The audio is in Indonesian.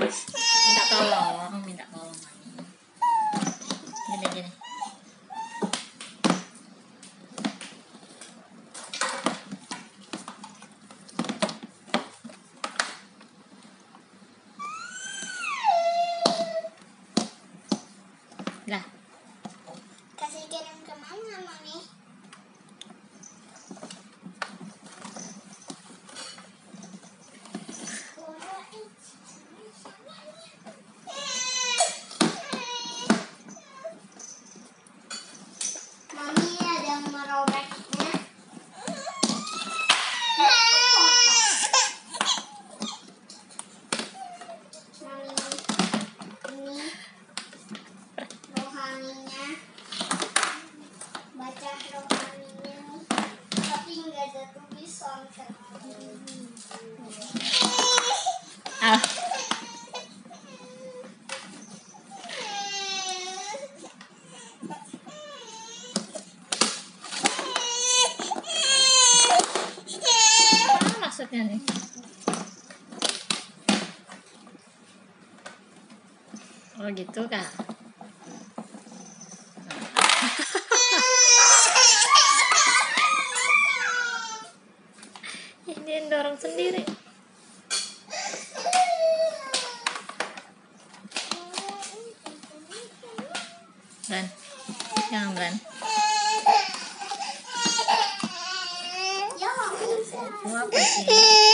Minta tolong mami. Gini. Lah, kasih kirim ke mana, Mami? Mami, ada yang merobeknya. Mami, ini rohaninya, baca rohaninya nih, tapi nggak ada tulisan. ah, apa maksudnya nih? Oh gitu kak. Dia dorong sendiri. Bran, jangan Bran. Ya, Mami. Mau apa sih?